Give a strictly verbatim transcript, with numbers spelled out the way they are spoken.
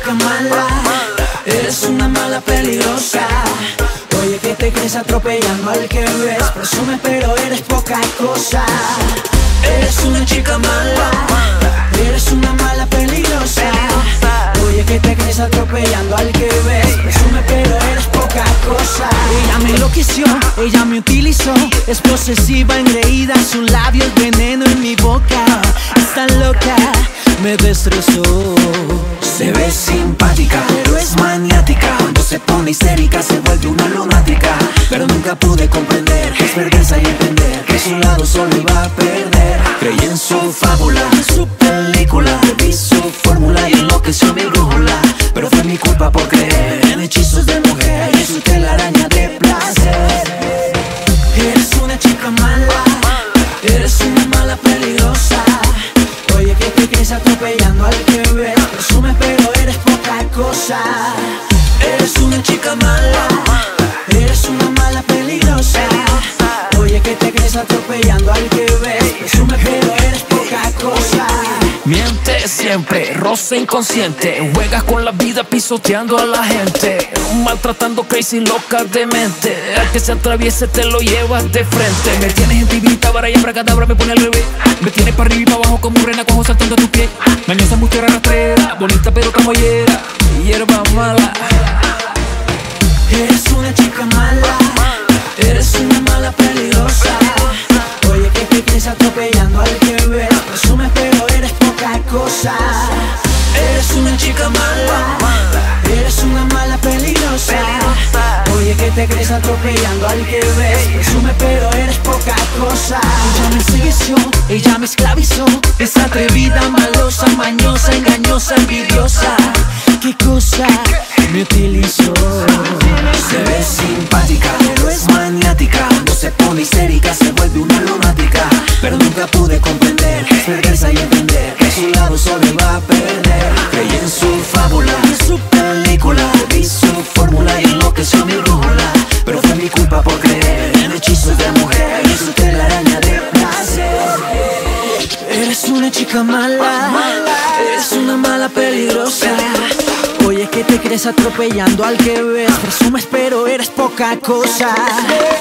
chica mala, eres una mala peligrosa. Oye, que te crees atropellando al que ves, presumes pero eres poca cosa. Eres una chica mala, eres una mala peligrosa. Oye, que te crees atropellando al que ves, presumes pero eres poca cosa. Ella me enloqueció, ella me utilizó, es posesiva, engreída, su labio es veneno en mi boca. Está loca, me destrozó. Se ve simpática, pero es maniática. Cuando se pone histérica se vuelve una lunática. Pero nunca pude comprender que es vergüenza y entender que su lado solo iba a perder. Creí en su fábula, en su película, vi su fórmula y enloqueció mi brújula. Pero fue mi culpa por creer en hechizos de mujer y su telaraña de placer. Eres una chica mala, eres una mala peligrosa. Oye, que te crees atropellando al que ves, presumes pero eres poca cosa. Eres una chica mala, eres una mala peligrosa. Oye, que te crees atropellando al que ves, presumes pero eres poca cosa. Miente siempre, roce inconsciente, juegas con la vida pisoteando a la gente, maltratando crazy loca de mente. Al que se atraviese te lo llevas de frente. Me tienes en pibita, para y abracadabra me pone al revés. Me tienes para arriba y para abajo como un renacuajo saltando a tu pie. Mañosa, mujer rastrera, bonita pero camollera, hierba mala. Eres una chica mala, eres una mala peligrosa. Oye, que te crees atropellando al que ves, presumes pero eres poca cosa. Eres una chica mala, eres una mala peligrosa. Oye, que te crees atropellando al que ves, presumes pero eres poca cosa. Ella me ensegueció, ella me esclavizó, es atrevida, malosa, mañosa, engañosa, envidiosa. ¿Qué cosa me utilizó? Se ve simpática, pero es maniática. Cuando se pone histérica se vuelve una lunática. Pero nunca pude comprender que es perderse y entender que su lado solo iba a perder. Creí en su fábula, en su película, vi su fórmula y enloqueció mi brújula. Pero fue mi culpa por creer en hechizos de mujer y su telaraña de placer. Eres una chica mala, eres una mala peligrosa. Oye, que te crees atropellando al que ves, presumes pero eres poca cosa.